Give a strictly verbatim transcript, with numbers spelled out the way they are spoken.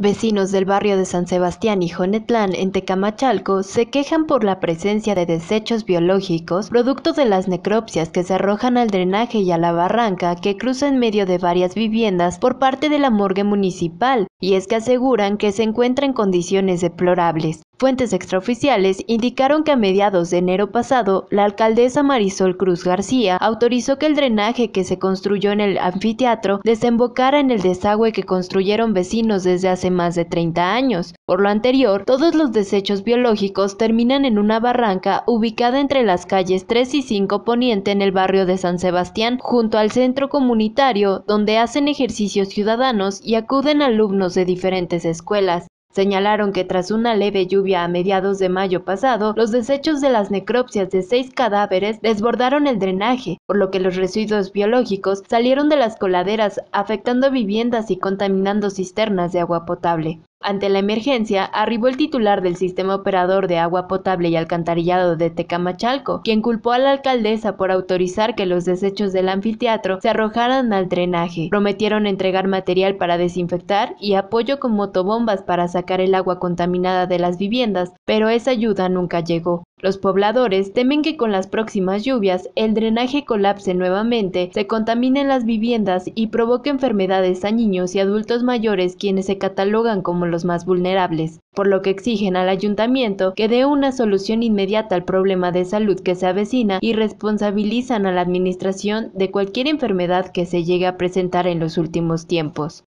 Vecinos del barrio de San Sebastián y Jonetlán, en Tecamachalco, se quejan por la presencia de desechos biológicos, producto de las necropsias que se arrojan al drenaje y a la barranca que cruza en medio de varias viviendas por parte de la morgue municipal, y es que aseguran que se encuentra en condiciones deplorables. Fuentes extraoficiales indicaron que a mediados de enero pasado, la alcaldesa Marisol Cruz García autorizó que el drenaje que se construyó en el anfiteatro desembocara en el desagüe que construyeron vecinos desde hace más de treinta años. Por lo anterior, todos los desechos biológicos terminan en una barranca ubicada entre las calles tres y cinco Poniente en el barrio de San Sebastián, junto al centro comunitario, donde hacen ejercicios ciudadanos y acuden alumnos de diferentes escuelas. Señalaron que tras una leve lluvia a mediados de mayo pasado, los desechos de las necropsias de seis cadáveres desbordaron el drenaje, por lo que los residuos biológicos salieron de las coladeras, afectando viviendas y contaminando cisternas de agua potable. Ante la emergencia, arribó el titular del Sistema Operador de Agua Potable y Alcantarillado de Tecamachalco, quien culpó a la alcaldesa por autorizar que los desechos del anfiteatro se arrojaran al drenaje. Prometieron entregar material para desinfectar y apoyo con motobombas para sacar el agua contaminada de las viviendas, pero esa ayuda nunca llegó. Los pobladores temen que con las próximas lluvias el drenaje colapse nuevamente, se contaminen las viviendas y provoque enfermedades a niños y adultos mayores, quienes se catalogan como los más vulnerables, por lo que exigen al ayuntamiento que dé una solución inmediata al problema de salud que se avecina y responsabilizan a la administración de cualquier enfermedad que se llegue a presentar en los últimos tiempos.